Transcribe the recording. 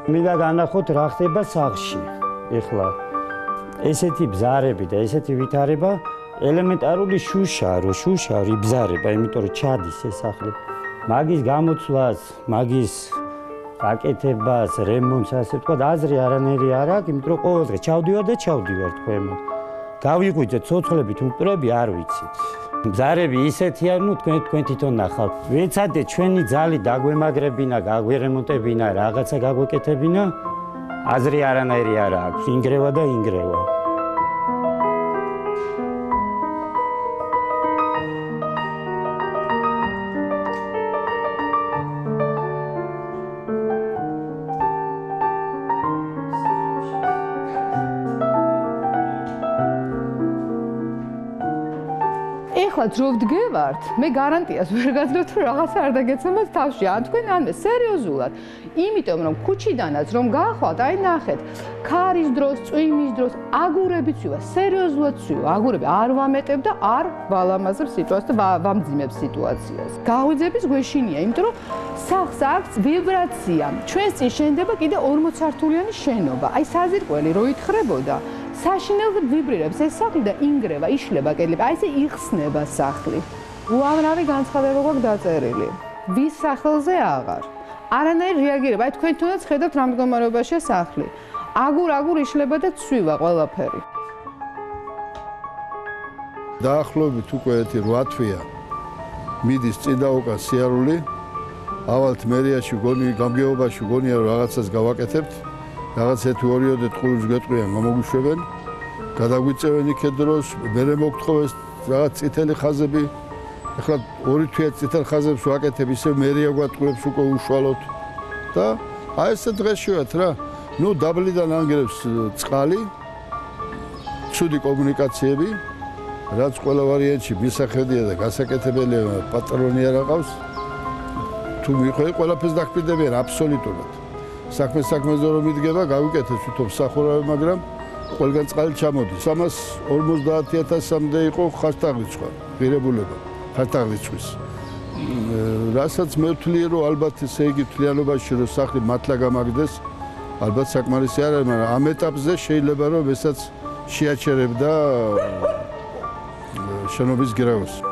მინდა განახოთ რა ხდება სახლში. ეხლა ესეთი ბზარები და ესეთი ვითარება ელემენტარული შუშაა, რომ შუშა იბზარება, იმიტომ რომ ჩადის ეს სახლი. მაგის გამოცვლას, მაგის გაკეთებას, რემონტს, ასე ვთქვათ, აზრი არანაირი არ აქვს, იმიტომ რომ ყოველ დღე ჩავდივარ და ჩავდივარ თქვენმო. გავიღვიძეთ ცოცხლებით უმტვრები არ ვიცით. ბზარები ისეთია, ნუ თქვენ თვითონ ნახავთ. ვეცადეთ ჩვენი ძალი დაგვემაგრებინა, გაგვერემონტებინა, რაღაცა გაგვეკეთებინა, აზრი არანაირი არ აქვს, ინგრევა და ინგრევა. ეხლა დრო ვდგევართ, მე გარანტიას ვერ გაძლევთ, რომ რაღაცა არ დაგეცემათ თავში, ან თქვენ ანმე სერიოზულად. იმიტომ რომ ქუჩიდანაც რომ გაახვალთ, აი ნახეთ, ქარის დროს, წვიმის დროს აგურებიც ვივა, სერიოზულად ვივა, აგურები არ ვამეტებ და არ ვალამაზებ სიტუაციას და ვამძიმებ სიტუაციას. გაღვიძების გვეშინია, იმიტომ რომ სახლს აქვს ვიბრაცია. ჩვენს წინ შენდება კიდე 40 სართულიანი შენობა. აი საზირკველი რო ითხრებოდა საშინელზე ვიბრირებს ეს სახლი და ინგრევა, იშლება კედლები, აი ესე იხსნება სახლი. უამრავი განცხადება გვაქვს დაწერილი. ვის სახელზე აღარ. არანაირი რეაგირება, აი თქვენ თუნდაც ხედავთ რა მდგომარეობაშია სახლი. აგურ იშლება და ცვივა ყველაფერი. დაახლოებით უკვე 8 თვეა მიდის წინ და უკან სიარული. ავალთ მერიაში გონი გამგეობაში გონია რომ რაღაცას გავაკეთებთ. რაღაც 1-2 ტყუილს გეტყვიან, გამოგუშვებენ, გადაგვიწევენ იქეთ დროს, მერე მოგთხოვეს რაღაც წითელი ხაზები. ეხლა 2 თვეა წითელ ხაზებს ვაკეთებ, ისე მერია გვატყუებს უკვე უშუალოდ. და აი ესე დღეში ვართ რა. ნუ დაბლიდან ანგრევს წყალი, ცუდი კომუნიკაციები, რაც ყველა ვარიანტში მისახედია და გასაკეთებელია, პატრონი არ აყავს. თუ მიყვე ყველაფერს დაგპირდებიან აბსოლუტურად. საქმეზე რომ მიდგება, გავიკეთეთ თვითონ სახურავი, მაგრამ ყველგან წყალი ჩამოდის. 350.000-მდე იყო ხარჯთაღრიცხვა, ღირებულება, ხარჯთაღრიცხვის. რასაც მე ვთვლი, რომ ალბათ ესე იგი თლიანობაში რომ სახლი მართლა გამაგდეს, ალბათ საკმარისი არ არის, მაგრამ ამ ეტაპზე შეიძლება რომ ესაც შეაჩერებდა შენობის გრაოს.